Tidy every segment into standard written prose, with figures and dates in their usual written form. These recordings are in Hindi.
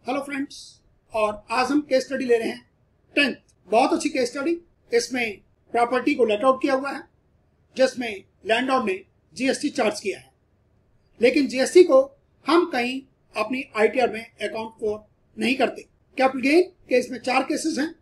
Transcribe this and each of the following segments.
हेलो फ्रेंड्स, और आज हम केस स्टडी ले रहे हैं 10th। बहुत अच्छी केस स्टडी। इसमें प्रॉपर्टी को लेट आउट किया हुआ है जिसमें लैंडलॉर्ड ने जीएसटी चार्ज किया है, लेकिन जीएसटी को हम कहीं अपनी आईटीआर में अकाउंट फॉर नहीं करते। कैपिटल गेन के इसमें 4 केसेस हैं।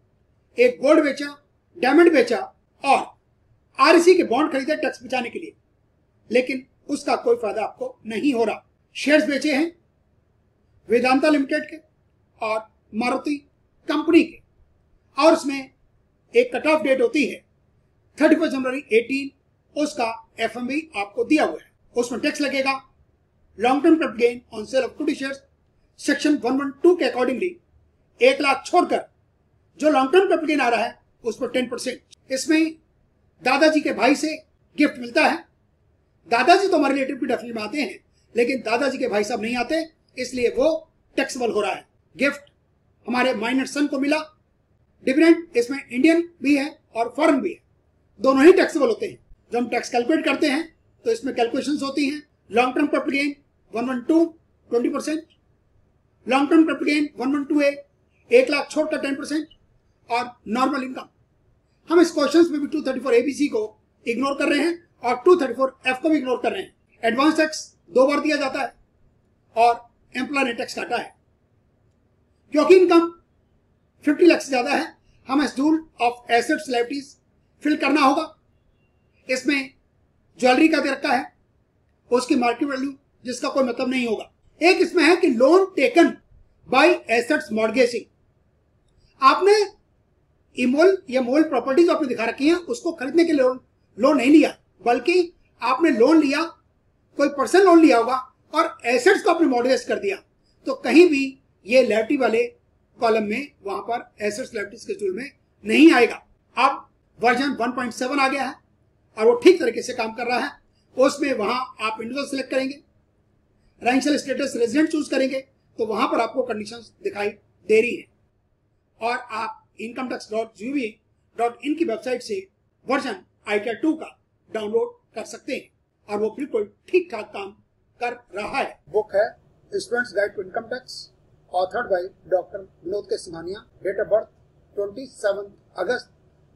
एक गोल्ड बेचा, डायमंड बेचा और आरईसी के बॉन्ड खरीदे टैक्स बचाने के लिए, लेकिन उसका कोई फायदा आपको नहीं हो रहा। शेयर्स बेचे हैं वेदांता लिमिटेड के और मारुति कंपनी के, और उसमें एक कट ऑफ डेट होती है 31 जनवरी 18। उसका एफएमवी आपको दिया हुआ है, उसमें टैक्स लगेगा। Long term capital gain on sale of equity shares section 112 के अकॉर्डिंगली 1 लाख छोड़कर जो लॉन्ग टर्म कैपिटल गेन आ रहा है उस पर 10%। इसमें दादाजी के भाई से गिफ्ट मिलता है। दादाजी तो हमारे रिलेटिव की डेफिनेशन में आते हैं, लेकिन दादाजी के भाई साहब नहीं आते, इसलिए वो टैक्सेबल हो रहा है। गिफ्ट हमारे माइनर सन को मिला। डिविडेंड इसमें इंडियन भी है और फॉरेन भी है, दोनों ही टैक्सेबल होते हैं। जब हम टैक्स कैलकुलेट करते हैं तो इसमें कैलकुलेशंस होती हैं। Long term capital gain 112 20%, long term capital gain 112A 1 lakh छोड़कर 10%, और नॉर्मल इनकम। हम इस क्वेश्चंस में भी 234 ABC को इग्नोर कर रहे हैं और 234F को भी इग्नोर कर रहे हैं। एडवांस टैक्स 2 बार दिया जाता है और एम्प्लॉयर ने टैक्स काटा है। क्योंकि इनकम 50 लाख से ज्यादा है, हमें schedule of assets liabilities fill करना होगा। इसमें ज्वेलरी का दे रखा है, उसकी मार्केट वैल्यू जिसका कोई मतलब नहीं होगा। एक इसमें है कि loan taken by assets mortgaging. आपने इमोल या मोल प्रॉपर्टी जो आपने दिखा रखी है उसको खरीदने के लिए लोन नहीं लिया, बल्कि आपने लोन लिया, कोई पर्सनल लोन लिया होगा और एसेट्स को आपने मॉर्गेज कर दिया, तो कहीं भी ये लायबिलिटी वाले कॉलम में वहां पर एसेट्स लायबिलिटीज के शेड्यूल में नहीं आएगा। अब वर्जन 1.7 आ गया है और वो ठीक तरीके से काम कर रहा है। उसमें वहां आप इंडिविजुअल सिलेक्ट करेंगे, रेंशियल स्टेटस रेजिडेंट चूज करेंगे, तो वहां पर आपको कंडीशंस दिखाई दे रही है। और आप incometax.gov.in की वेबसाइट से वर्जन आईटीआर 2 का डाउनलोड कर सकते हैं और वो बिल्कुल ठीक ठाक काम कर रहा है। बुक है students guide to income tax, authored by doctor Vinod K Singhania. Date of birth 27 August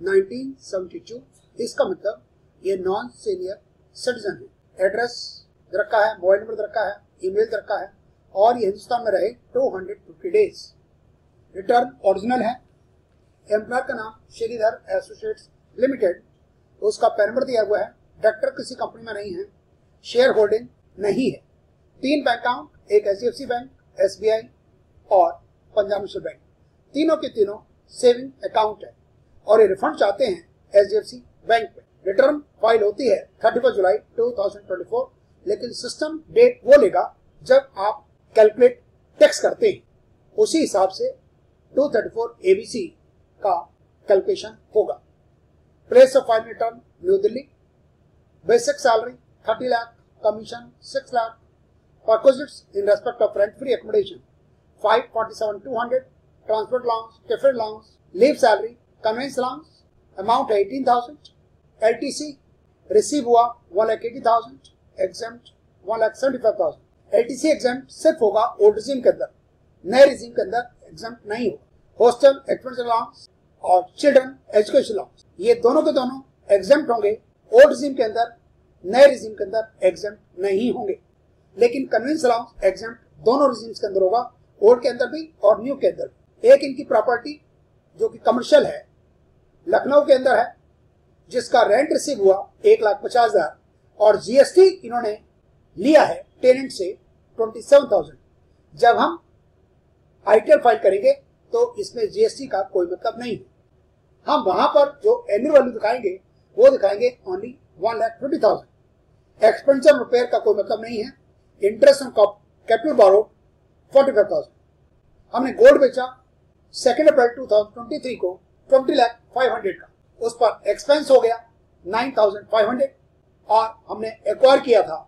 1972। इसका मतलब ये नॉन सीनियर सिटीजन है। एड्रेस रखा है, मोबाइल नंबर रखा है, ईमेल रखा है, और ये हिंदुस्तान में रहे 250 डेज। रिटर्न ओरिजिनल है। एम्प्लॉयर का नाम श्रीधर एसोसिएट्स लिमिटेड, उसका पैन नंबर दिया हुआ है। डायरेक्टर किसी कंपनी में नहीं है। शेयर होल्डिंग नहीं है। 3 बैंक अकाउंट, एक एचडीएफसी बैंक, एसबीआई और पंजाब नेशनल बैंक, तीनों के तीनों सेविंग अकाउंट है और ये रिफंड चाहते हैं एचडीएफसी बैंक में। रिटर्न फाइल होती है 31 जुलाई 2024, लेकिन सिस्टम डेट वो लेगा जब आप कैलकुलेट टैक्स करते हैं, उसी हिसाब से 234 ABC का कैलकुलेशन होगा। Place of file return new Delhi. Basic salary 30 lakh, commission 6 lakh, perquisites in respect of rent free accommodation 547,200, transport allowance, tiffin allowance, leave salary, conveyance allowance, amount है 18,000। एलटीसी रिसीव हुआ 1,80,000, एग्जेम्प्ट 1,75,000। एलटीसी एग्जेम्प्ट सिर्फ होगा ओल्ड रिजीम के अंदर, नए रिजीम के अंदर एग्जेम्प्ट नहीं होगा। हॉस्टल एक्सपेंस अलाउंस और चिल्ड्रन एजुकेशन अलाउंस, ये दोनों के दोनों एग्जेम्प्ट होंगे। ओल्ड रिजीम के अंदर, नए रिजीम के अंदर एग्जेम्प्ट नहीं होंगे, लेकिन कन्वेंस अलाउंस एग्जेम्प्ट दोनों रिजीम्स के अंदर होगा, ओल्ड के अंदर भी और न्यू के अंदर भी। एक इनकी प्रॉपर्टी जो कि कमर्शियल है, लखनऊ के अंदर है, जिसका रेंट रिसीव हुआ 1,50,000 और जीएसटी इन्होंने लिया है टेनेंट से 27,000। जब हम आईटीआर फाइल करेंगे तो इसमें जीएसटी का कोई मतलब नहीं है। हम वहां पर जो एनुअल वैल्यू दिखाएंगे वो दिखाएंगे ओनली 1,50,000। एक्सपेंडिचर रिपेयर का कोई मतलब नहीं है। Interest on capital borrow 45,000। हमने गोल्ड बेचा 2 अप्रैल 2023 को 20,500,000 का, उस पर एक्सपेंस हो गया 9,500, और हमने एक्वायर किया था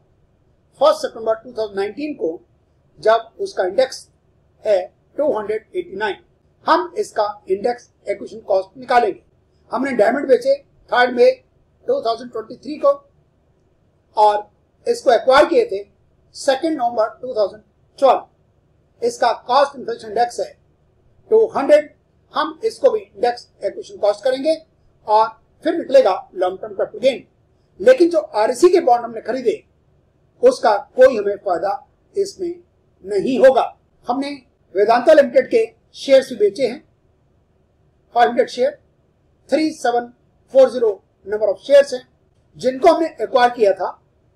1 सितंबर 2019 को, जब उसका इंडेक्स है 289। हम इसका इंडेक्स एक्विजिशन कॉस्ट निकालेंगे। हमने डायमंड बेचे 3 मई 2023 को और इसको एक्वायर किए थे 2 नवंबर 2012। इसका कॉस्ट इन्फ्लेशन इंडेक्स है 200, हम इसको भी इंडेक्स एक्विजिशन कॉस्ट करेंगे और फिर निकलेगा लॉन्ग टर्म कैपिटल गेन। लेकिन जो आरएसी के बॉन्ड हमने खरीदे उसका कोई हमें फायदा इसमें नहीं होगा। हमने वेदांता लिमिटेड के शेयर्स भी बेचे हैं, 500 शेयर, 3740 नंबर ऑफ शेयर्स हैं, जिनको हमने एक्वायर किया था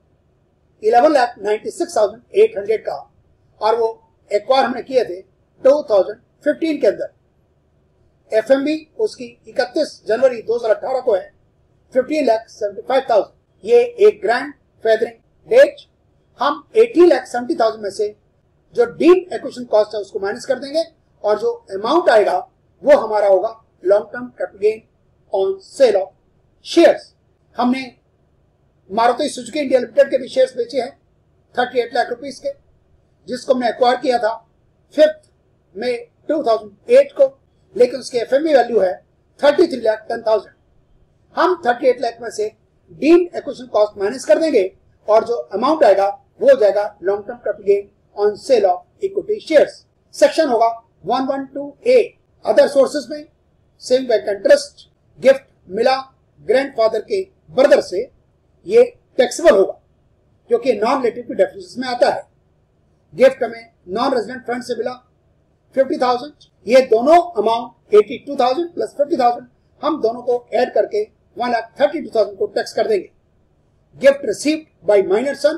11,96,800 का, और वो एक्वायर हमने किए थे 2015 के अंदर। एफएमबी उसकी 31 जनवरी 2018 को है 15,75,000। ये एक ग्रैंड फेदरिंग डेट। हम 18,70,000 में से जो डीप एक्विजिशन कॉस्ट है उसको माइनस कर देंगे और जो अमाउंट आएगा वो हमारा होगा long term capital gain on sale of shares. हमने मारुति सुजुकी इंडिया लिमिटेड के भी शेयर्स बेचे हैं 38 लाख रुपीस के, जिसको हमने एक्वायर किया था 5 मई 2008 को, लेकिन उसकी एफएमई वैल्यू है 33,10,000। हम 38 लाख में से डीम्ड एक्विजिशन कॉस्ट माइनस कर देंगे और जो अमाउंट आएगा वो हो जाएगा long term capital gain on sale of equity shares. Section होगा 112A। अदर सोर्सेज में सेविंग बैंक इंटरेस्ट गिफ्ट मिला ग्रैंडफादर के ब्रदर से, ये टैक्सेबल होगा क्योंकि नॉन रिलेटिव की डेफिनेशन में आता है। गिफ्ट हमें नॉन रेजिडेंट फ्रेंड से मिला 50,000, ये दोनों अमाउंट 82,000 प्लस 50,000 हम दोनों को ऐड करके 1,32,000 को टैक्स कर देंगे। Gift received by minor son,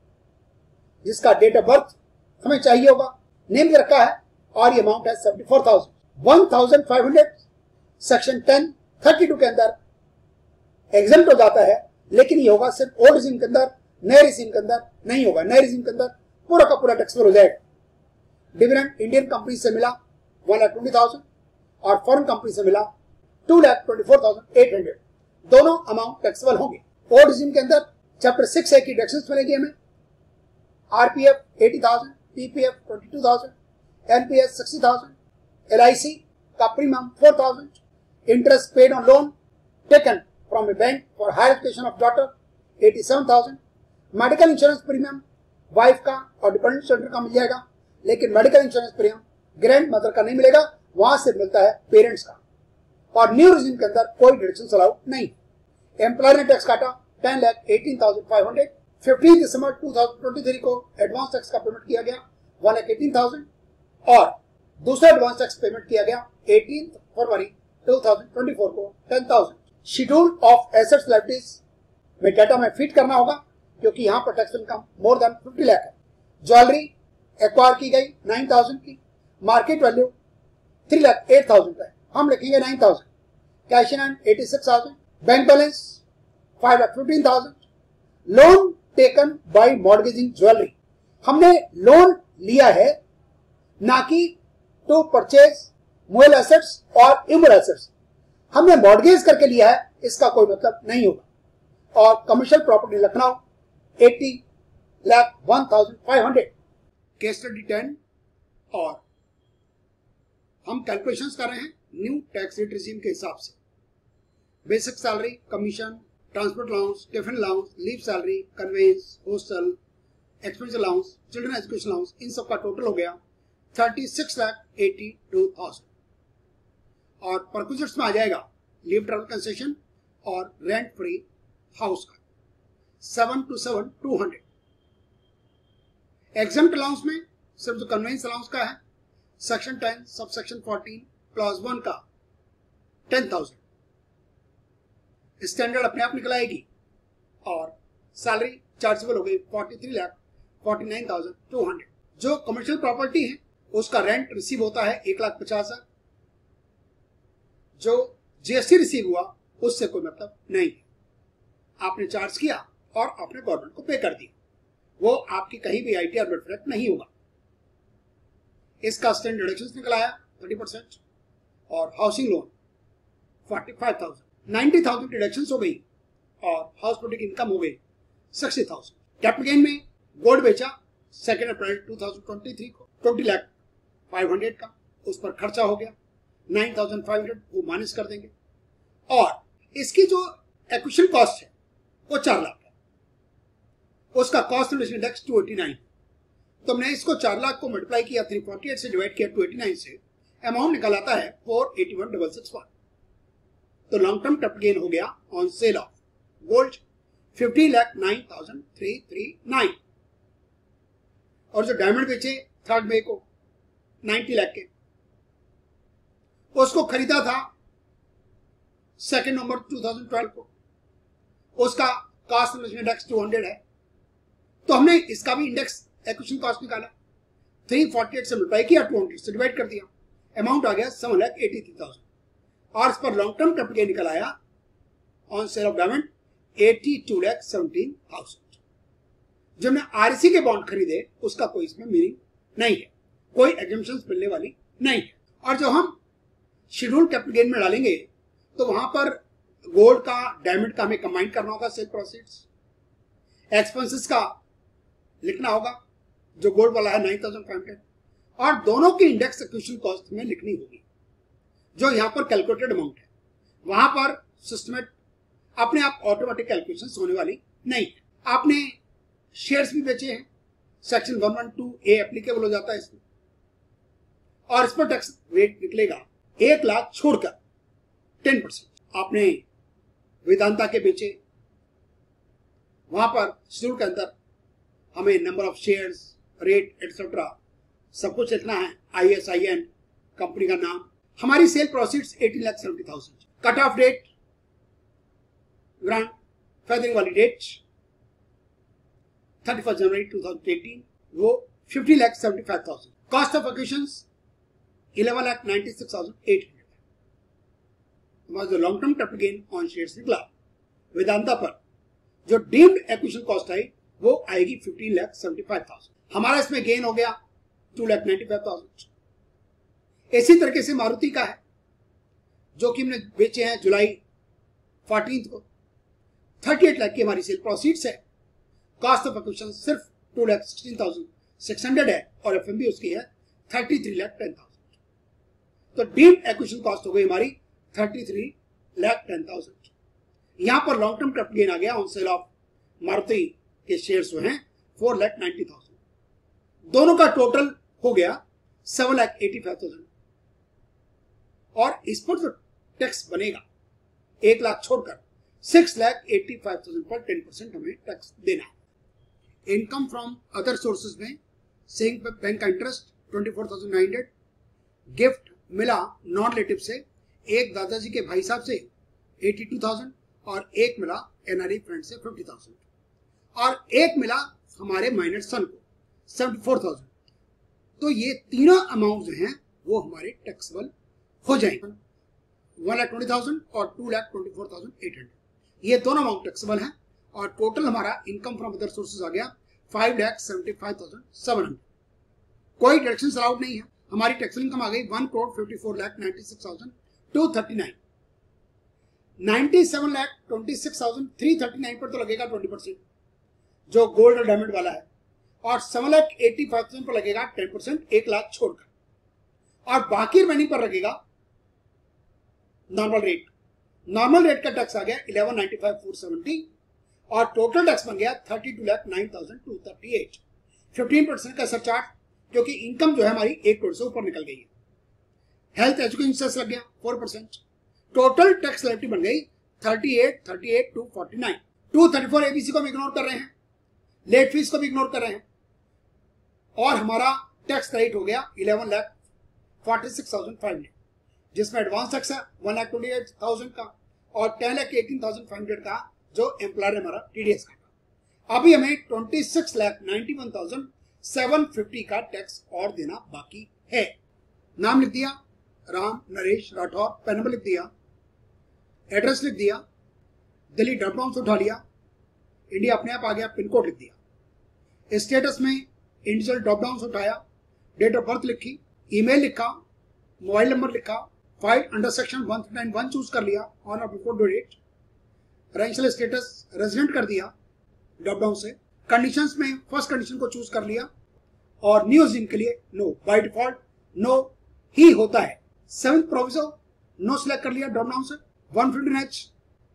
जिसका डेट ऑफ बर्थ हमें चाहिए होगा, नेम भी रखा है, और ये अमाउंट है 74,000। 1,500 सेक्शन 1032 के अंदर एग्जम्प्ट हो जाता है, लेकिन ये होगा सिर्फ ओल्ड रिजीम के अंदर, नए रिजीम के अंदर नहीं होगा। नए रिजीम के अंदर पूरा का पूरा टैक्सेबल हो जाएगा। डिविडेंड इंडियन कंपनी से मिला 1,20,000 और फॉरेन कंपनी से मिला 2,24,800, दोनों अमाउंट टैक्सेबल होंगे। ओल्ड रिजीम के अंदर चैप्टर 6A की डिडक्शंस मिलेगी हमें, आरपीएफ 80,000, पीपीएफ 22,000, एनपीएस 60,000, एलआईसी का premium 4,000, interest paid on loan taken from a bank for higher education of daughter 87,000, medical insurance premium wife का और डिपेंडेंट चिल्ड्रन का मिल जाएगा, लेकिन medical insurance premium grandmother का नहीं मिलेगा, वहां से मिलता है पेरेंट्स का। और न्यू रिजीम के अंदर कोई डिडक्शन अलाउ नहीं। एम्प्लॉयर ने टैक्स काटा 10,18,500। 15 दिसंबर 2023 को एडवांस टैक्स का पेमेंट किया गया 1,18,000 और दूसरा एडवांस टैक्स पेमेंट किया गया 18 फरवरी 2024 को 10,000। शेड्यूल ऑफ एसेट्स लायबिलिटीज में डाटा में फिट करना होगा क्योंकि यहाँ पर tax income more than 50 lakh है। ज्वेलरी एक्वायर की गई 9,000 की, मार्केट वैल्यू 3,08,000 का है, हम लिखेंगे 9,000। Cash in hand 86,000, bank balance 5,15,000। Loan taken by mortgaging jewellery, हमने लोन लिया है ना कि टू परचेज मूवेबल एसेट्स और इमूवेबल एसेट्स, हमने मॉर्गेज करके लिया है, इसका कोई मतलब नहीं होगा। और commercial property Lucknow 80,01,500। Case study 10 और हम कैलकुलेशंस कर रहे हैं न्यू टैक्स रेट रिजीम के हिसाब से। Basic salary, commission, transport allowance, tiffin allowance, leave salary, conveyance, hostel, expense allowance, children education allowance, इन सब का टोटल हो गया 36,82,000। और परक्विजिट्स में आ जाएगा लीव ट्रैवल कंसेशन और रेंट फ्री हाउस का 7,200। एग्जम्प्ट अलाउंस में सिर्फ जो कन्वेंस अलाउंस का है सेक्शन 10 सब सेक्शन 14 क्लॉज 1 का 10,000। स्टैंडर्ड अपने आप निकल आएगी और सैलरी चार्जेबल हो गई 43,49,200। जो कमर्शियल प्रॉपर्टी है उसका रेंट रिसीव होता है 1,50,000। जो जीएसटी रिसीव हुआ उससे कोई मतलब नहीं है, आपने चार्ज किया और आपने गवर्नमेंट को पे कर दिया, वो आपकी कहीं भी आईटीआर में रिफ्लेक्ट नहीं होगा। इसका स्टैंडर्ड डिडक्शंस निकल आया 30% और हाउसिंग लोन 45,000। 90,000 डिडक्शंस हो गई और हाउस प्रोडक्ट इनकम हो गई 60,000। कैपिटल गेन में गोल्ड बेचा 2 अप्रैल 2023 को 20,05,000 का, उस पर खर्चा हो गया 9,500, वो माइनस कर देंगे। और इसकी जो एक्विजिशन कॉस्ट है वो 4 लाख है, उसका कॉस्ट इंडेक्स 289। तो हमने इसको 4 लाख को मल्टीप्लाई किया 348 से डिवाइड किया 289 से, अमाउंट निकल आता है 481,661। तो लॉन्ग टर्म कैपिटल गेन हो गया ऑन सेल ऑफ गोल्ड 50,09,339। और जो डायमंड बेचे 3 मई को 90 लाख के, उसको खरीदा था 2 नवंबर 2012 को, उसका कॉस्ट इंडेक्स 200 है, तो हमने इसका भी इंडेक्स एक्विजिशन कॉस्ट निकाला, 348 से मल्टीप्लाई किया 200 से डिवाइड कर दिया, अमाउंट आ गया 7,83,000। और इस पर लॉन्ग टर्म कैपिटल गेन निकल आया ऑन सेल ऑफ डायमंड 82,17,000। जब हमने आरसी के बॉन्ड खरीदे उसका कोई इसमें मीनिंग नहीं है, कोई एग्जम्पशंस मिलने वाली नहीं है। और जो हम शेड्यूल कैपिटल गेन में डालेंगे तो वहां पर गोल्ड का डायमंड का हमें कंबाइन करना होगा, सेल प्रोसीड्स, एक्सपेंसेस का लिखना होगा जो गोल्ड वाला है 9,500, और दोनों की इंडेक्स एक्विजिशन कॉस्ट में लिखनी होगी जो यहां पर कैलकुलेटेड अमाउंट है। वहां पर सिस्टमेट अपने आप ऑटोमेटिक कैलकुलेशन होने वाली नहीं है। आपने शेयर्स भी बेचे हैं, सेक्शन 112A एप्लीकेबल हो जाता है इसमें, और इस पर टैक्स रेट निकलेगा 1 लाख छोड़कर 10%। आपने वेदांता के बेचे, वहां पर शेड्यूल के अंदर हमें number of shares, rate etcetera सब कुछ लिखना है, ISIN कंपनी का नाम। हमारी sale proceeds 18,70,000। Cut off date, grandfathering वाली डेट 31 जनवरी 2018, वो 50,75,000। Cost of acquisitions 11,96,800। हमारा जो long term capital gain on shares निकला वेदांता पर, जो डीम्ड एक्विजिशन कॉस्ट आई वो आएगी 15,75,000। हमारा इसमें गेन हो गया 2,95,000। इसी तरीके से मारुति का है जो कि हमने बेचे हैं जुलाई 14 को, 38 लाख की हमारी सेल प्रोसीड्स है, कॉस्ट ऑफ एक्विजिशन सिर्फ 2,16,600 है, और एफएमबी उसकी है 33,10,000। तो डीम्ड एक्विजिशन कॉस्ट हो गई हमारी 33,10,000। यहां पर लॉन्ग टर्म कैपिटल गेन आ गया ऑन सेल ऑफ मारुति के शेयर्स जो हैं 4,90,000। दोनों का टोटल हो गया 7,85,000। और इस पर जो टैक्स बनेगा 1 लाख छोड़कर 6,85,000 पर 10% हमें टैक्स देना है। इनकम फ्रॉम अदर सोर्सेज में सेविंग बैंक का इंटरेस्ट 24,900, गिफ्ट मिला नॉन रिलेटिव से, एक दादाजी के भाई साहब से 82,000, और एक मिला एनआरई फ्रेंड से 50,000, और एक मिला हमारे माइनर सन को 74,000। तो ये तीनों अमाउंट जो हैं वो हमारे टैक्सेबल हो जाएंगे, 1,20,000 और 2,24,800। ये दोनों अमाउंट टैक्सेबल हैं, और टोटल हमारा इनकम फ्रॉम अदर सोर्सेज आ गया 5,75,700। कोई डिडक्शन अलाउड नहीं है। हमारी टैक्सेबल इनकम आ गई 1,54,96,239। 97,26,339 पर तो लगेगा 20% जो गोल्ड और डायमंड वाला है, और 7,85,000 पर लगेगा 10%, 1 लाख छोड़कर, और बाकी रिमेनिंग पर लगेगा नॉर्मल रेट। नॉर्मल रेट का टैक्स आ गया 11,95,470, और टोटल टैक्स बन गया 32,09,238। 15% का सरचार्ज, क्योंकि इनकम जो है हमारी 1 करोड़ से ऊपर निकल गई है। हेल्थ एजुकेशन सेस लग गया 4%। टोटल टैक्स लायबिलिटी बन गई 38,249। 234 एबीसी को भी इग्नोर कर रहे हैं, लेट फीस को भी इग्नोर कर रहे हैं, और हमारा टैक्स रेट हो गया 11,46,500, जिसमें एडवांस टैक्स है 1,28,000 का, और 10,18,500 का जो एम्प्लॉयर हमारा टीडीएस का। अभी हमें 26,91,750 का टैक्स और देना बाकी है। नाम लिख दिया राम नरेश राठौर, पैन नंबर लिख दिया, एड्रेस लिख दिया, दिल्ली ड्रॉप डाउन से उठा लिया, इंडिया अपने आप आ गया, पिन कोड लिख दिया, स्टेटस में इंडिविजुअल ड्रॉप डाउन से उठाया, डेट ऑफ बर्थ लिखी, ईमेल लिखा, मोबाइल नंबर लिखा, फाइल अंडर सेक्शन 191 चूज कर लिया ऑन और before due date, residential status resident कर दिया ड्रॉप डाउन से, कंडीशंस में फर्स्ट कंडीशन को चूज कर लिया, और न्यू जिन के लिए नो, बाय डिफॉल्ट नो ही होता है। 7th प्रोविजो नो सिलेक्ट कर लिया ड्रॉप डाउन से, 115H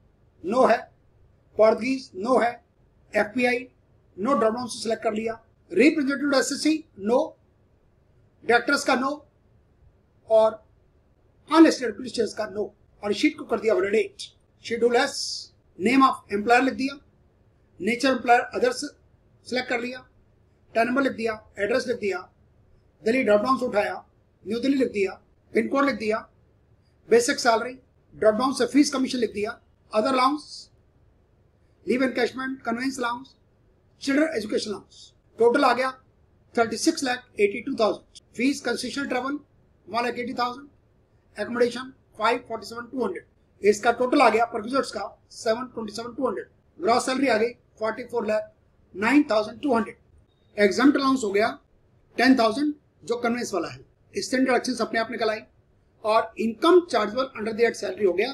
नो है, पोर्तुगीज नो है, एफपीआई नो ड्रॉप डाउन से सिलेक्ट कर लिया, रिप्रेजेंटेटिव एसएससी नो, डायरेक्टर्स का नो और अनलिस्टेड बेनिफिशियरीज का नो। और शीट को कर दिया validate. Schedule S, name of employer लिख दिया, नेचर एम्प्लॉयर अदर्स सिलेक्ट कर लिया, टर्न नंबर लिख दिया, एड्रेस लिख दिया, दिल्ली ड्रॉप डाउन से उठाया, न्यू दिल्ली लिख दिया, पिन कोड लिख दिया, बेसिक सैलरी, ड्रॉप डाउन से फीस कमीशन लिख दिया, other allowance, leave encashment, conveyance allowance, children education allowance. Total आ गया 36,82,000। Fees concessional travel 1,80,000, accommodation 547,200। इसका टोटल आ गया प्रोविजर्स का 727,200। ग्रॉस सैलरी आ गई 44,09,200। एग्जाम्प्ट अलाउंस हो गया 10,000 जो कन्वेंस वाला है। स्टैंडर्ड एक्शंस अपने आप निकल आई और income chargeable under the act salary हो गया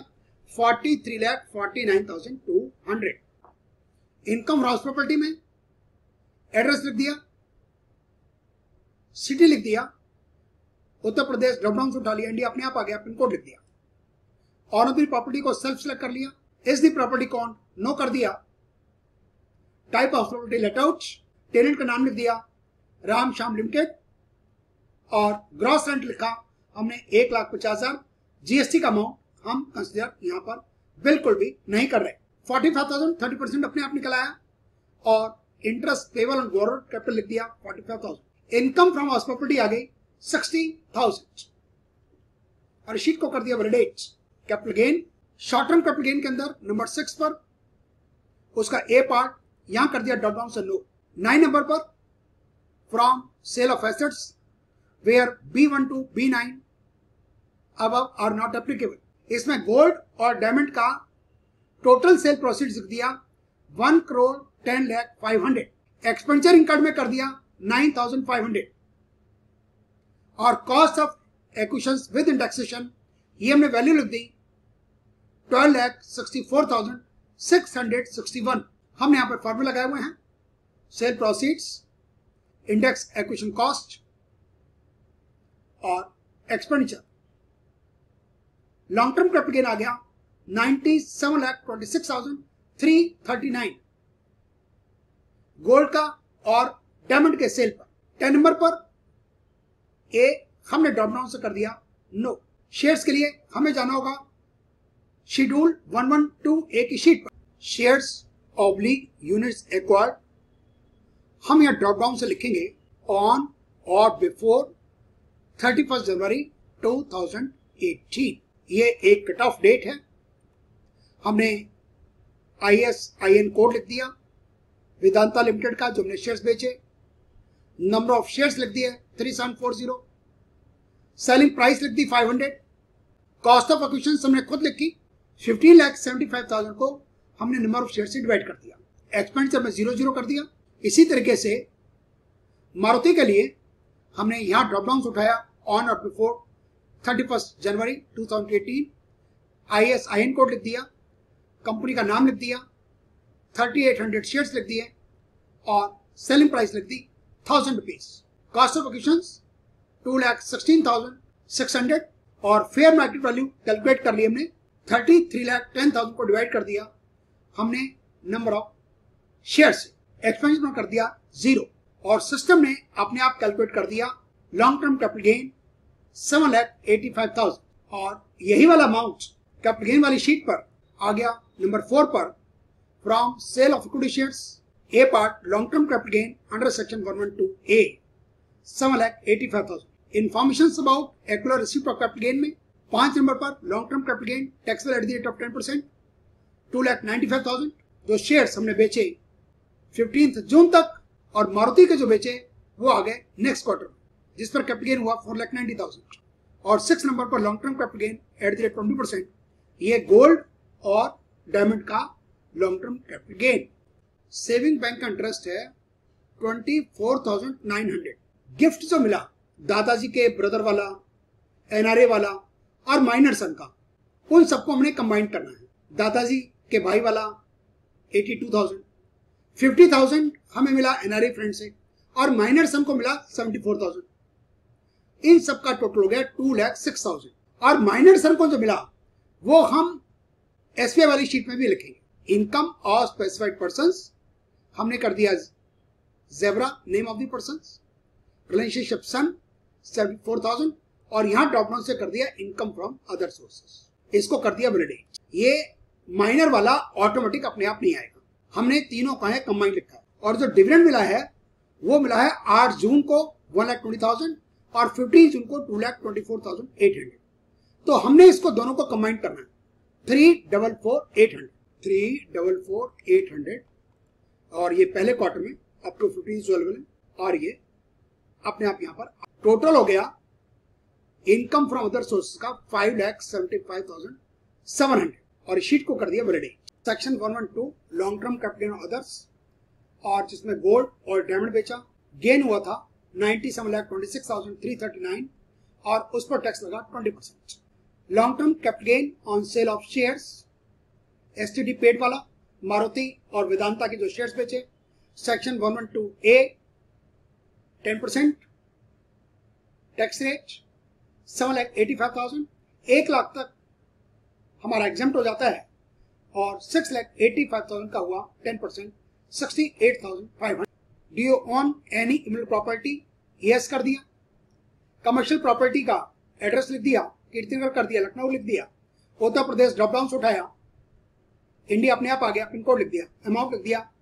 43,49,200। इनकम हाउस प्रॉपर्टी में एड्रेस लिख दिया, सिटी लिख दिया, उत्तर प्रदेश ड्रॉप डाउन से उठा लिया, इंडिया अपने आप आ गया, पिन कोड लिख दिया। ऑन द प्रॉपर्टी को सेल्फ सेलेक्ट कर लिया, इज द प्रॉपर्टी कौन नो कर दिया, type of property let out, tenant का नाम लिख दिया राम श्याम लिमिटेड और ग्रॉस रेंट लिखा हमने 1,50,000। जीएसटी का अमाउंट हम कंसिडर यहां पर बिल्कुल भी नहीं कर रहे। 45,000 30% अपने आप निकल आया और interest payable on borrowed capital लिख दिया 45,000। इनकम फ्रॉम हाउस प्रॉपर्टी आ गई 60,000 और शीट को कर दिया validate. Capital gain, short term capital gain के अंदर नंबर 6 पर उसका ए पार्ट यहां कर दिया ड्रॉप डाउन से नो। 9 नंबर पर from sale of assets where B1 to B9 above are not applicable. इसमें गोल्ड और डायमंड का टोटल सेल प्रोसीड्स लिख दिया 1,10,05,000। एक्सपेंडिचर इनकम में कर दिया 9,500 और cost of acquisitions with indexation ये हमने वैल्यू लिख दी 12,64,661। हमने यहां पर फॉर्मूला लगाए हुए हैं, sale proceeds, index acquisition cost और expenditure. Long term capital gain आ गया 97,26,339 गोल्ड का और डायमंड के सेल पर। 10 नंबर पर ए हमने ड्रॉप डाउन से कर दिया नो। शेयर्स के लिए हमें जाना होगा शेड्यूल 112A की शीट पर, शेयर्स ऑब्लिक यूनिट्स एक्वायर्ड। हम यहां ड्रॉप डाउन से लिखेंगे ऑन और बिफोर 31 जनवरी 2018। ये एक कट ऑफ डेट है। हमने ISIN कोड लिख दिया वेदांता लिमिटेड का जो हमने शेयर्स बेचे, नंबर ऑफ शेयर्स लिख दिए 3740, सेलिंग प्राइस लिख दी 500, कॉस्ट ऑफ एक्विजिशन हमने खुद लिखी 15,75,000 को हमने नंबर ऑफ शेयर से डिवाइड कर दिया। एक्सपेंडिचर में 0 कर दिया। इसी तरीके से मारुति के लिए हमने यहां ड्रॉप डाउन उठाया ऑन और बिफोर 31 जनवरी 2018, ISIN कोड लिख दिया, कंपनी का नाम लिख दिया, 3800 शेयर्स लिख दिए और सेलिंग प्राइस लिख दी 1,000 रुपीज। कॉस्ट ऑफ एक्विजिशन 2,16,600 और फेयर मार्केट वैल्यू कैलकुलेट कर ली हमने 33,10,000 को डिवाइड कर दिया हमने नंबर ऑफ शेयर से। एक्सपेंडिचर में कर दिया 0 और सिस्टम ने अपने आप कैलकुलेट कर दिया लॉन्ग टर्म कैपिटल गेन 7,85,000 और यही वाला अमाउंट कैपिटल गेन वाली शीट पर आ गया नंबर 4 पर from sale of equity shares a part long term capital gain under section 112A 7,85,000। Information about accrual receipt of capital gain में 5 नंबर पर long term capital gain taxable at the rate of 10% 2,95,000। जो शेयर्स हमने बेचे 15 जून तक और मारुति के जो बेचे वो आ गए नेक्स्ट क्वार्टर जिस पर कैपिटल गेन हुआ 4,90,000। और 6 नंबर पर long term capital gain at the rate 20%, ये गोल्ड और डायमंड का long term capital gain. Saving bank का इंटरेस्ट है 24,900। गिफ्ट जो मिला दादाजी के ब्रदर वाला, NRA वाला और माइनर सन का, उन सबको हमने कंबाइन करना है। दादाजी के भाई वाला 82,000, 50,000 हमें मिला NRA फ्रेंड से और माइनर सन को मिला 74,000। इन सब का टोटल हो गया 2,06,000 और माइनर सन को जो मिला वो हम SBI वाली शीट में भी लिखेंगे। इनकम ऑफ स्पेसिफाइड पर्संस हमने कर दिया जेब्रा name of the person, relationship son 74,000 और यहां ड्रॉप डाउन से कर दिया इनकम फ्रॉम अदर सोर्सेस, इसको कर दिया वैलिडेट। ये माइनर वाला ऑटोमेटिक अपने आप नहीं आएगा, हमने तीनों का है कंबाइन लिखा है। और जो डिविडेंड मिला है वो मिला है 8 जून को 1,20,000 और 15 जून को 2,24,800। तो हमने इसको दोनों को कंबाइन करना है 3,44,800 3,44,800 और ये पहले क्वार्टर में अप टू 15 अवेलेबल है और ये अपने आप यहां पर टोटल हो गया इनकम फ्रॉम अदर सोर्सेज का 5,75,700 और इस शीट को कर दिया validate. Section 112 long term capital gain others और जिसमें गोल्ड और डायमंड बेचा, गेन हुआ था 97,26,339 और उस पर टैक्स लगा 20%। Long term capital gain on sale of shares, STD paid वाला मारुति और वेदांता के जो शेयर्स बेचे, section 112A 10% tax rate 7,85,000, 1 lakh तक हमारा एग्जेम्प्ट हो जाता है और 6,85,000 का हुआ 10% 68,500। Do you own any immovable property, yes कर दिया। कमर्शियल प्रॉपर्टी का एड्रेस लिख दिया, कीर्तिनगर कर दिया, लखनऊ लिख दिया, उत्तर प्रदेश ड्रॉप डाउन से उठाया, इंडिया अपने आप आ गया, पिन कोड लिख दिया, अमाउंट लिख दिया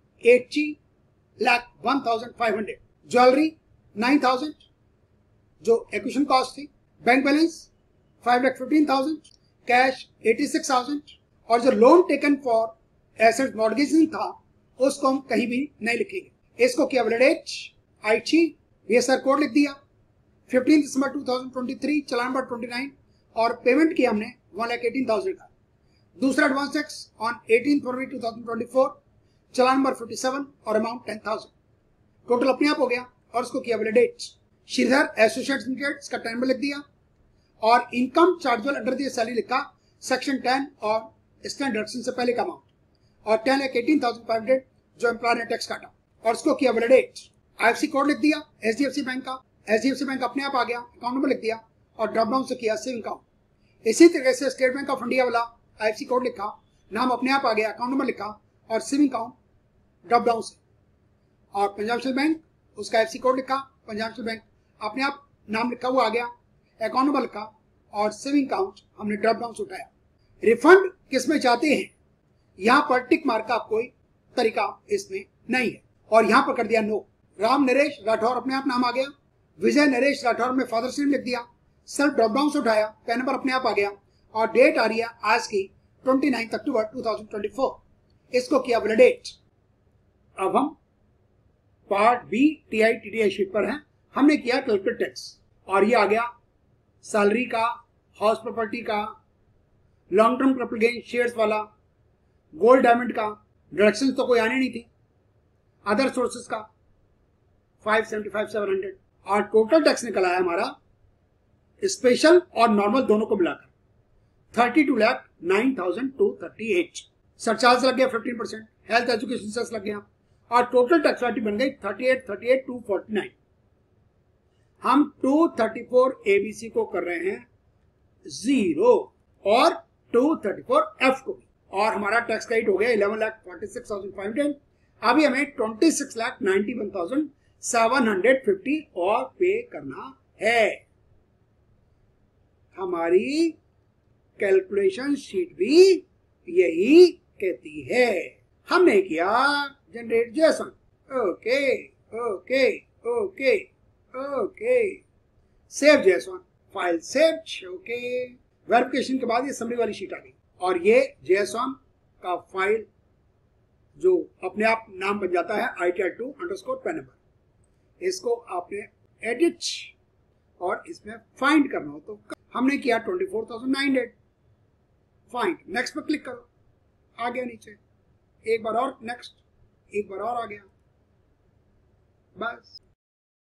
80,01,500, ज्वेलरी 9,000 जो एक्विजिशन कॉस्ट थी, बैंक बैलेंस 5,15,000, कैश 86,000 और जो loan taken for asset mortgaging था उसको हम कहीं भी नहीं लिखेंगे। इसको किया वैलिडेट, आईटी बीएसआर कोड लिख दिया, 15 दिसंबर 2023 चालान नंबर 29 और पेमेंट किया हमने 1,18,000 का। दूसरा एडवांस टैक्स ऑन 18 फरवरी 2024 चालान नंबर 57 और अमाउंट 10,000, टोटल अपने आप हो गया और उसको किया वैलिडेट। श्रीधर एसोसिएट्स लिमिटेड इसका 10 लिख दिया और income chargeable under the salary लिखा सेक्शन 10 और स्टैंड डिडक्शन से पहले का अमाउंट और 10,18,500 जो एम्प्लॉयर ने टैक्स काटा और उसको किया वैलिडेट। आईएफएससी कोड लिख दिया एचडीएफसी बैंक का, एचडीएफसी बैंक अपने आप आ गया, अकाउंट नंबर लिख दिया और ड्रॉप डाउन से किया सेविंग अकाउंट। इसी तरीके से स्टेट बैंक ऑफ इंडिया वाला आईएफएससी कोड लिखा, नाम अपने आप आ गया, अकाउंट नंबर लिखा और सेविंग अकाउंट ड्रॉप डाउन से। और पंजाब नेशनल बैंक उसका आईएफएससी कोड लिखा, पंजाब नेशनल बैंक अपने आप नाम लिखा हुआ आ गया, अकाउंट नंबर लिखा और सेविंग अकाउंट हमने ड्रॉप डाउन से उठाया। रिफंड किस में चाहते हैं, यहां पर टिक मार्क का कोई तरीका इसमें नहीं है और यहां पर कर दिया नो। राम नरेश राठौर अपने आप नाम आ गया, विजय नरेश राठौर में फादर्स नेम लिख दिया, सेल्फ ड्रॉप डाउन से उठाया, पैन नंबर अपने आप आ गया और डेट आ रही है आज की 29 अक्टूबर 2024, इसको किया वैलिडेट। अब हम part B TI TDI sheet पर हैं, हमने किया कैलकुलेट टैक्स और ये आ गया सैलरी का, हाउस प्रॉपर्टी का, long term capital gain shares वाला, गोल्ड डायमंड का, डिडक्शन तो कोई आने नहीं थी, अदर सोर्सेस का 575,700 और टोटल टैक्स निकला है हमारा स्पेशल और नॉर्मल दोनों को मिलाकर 32,09,238। सरचार्ज लग गया 15%, हेल्थ एजुकेशन सेस लग गया और टोटल टैक्स वैल्यू बन गई 38,38,249। हम 234 एबीसी को कर रहे हैं 0 और 234F को भी और हमारा टैक्स रेट हो गया 11,46,500। अभी हमें 26,91,750 और पे करना है। हमारी कैलकुलेशन शीट भी यही कहती है। हमने किया generate JSON, okay okay okay okay, save JSON, file save, okay. Verification के बाद ये समरी वाली शीट आ गई और ये जेसन का फाइल जो अपने आप नाम बन जाता है ITR2_ पैन नंबर, इसको आपने एडिट और इसमें फाइंड करना हो तो हमने किया 24,900, फाइंड, नेक्स्ट पर क्लिक करो, आ गया नीचे, एक बार और नेक्स्ट, एक बार और आ गया, बस।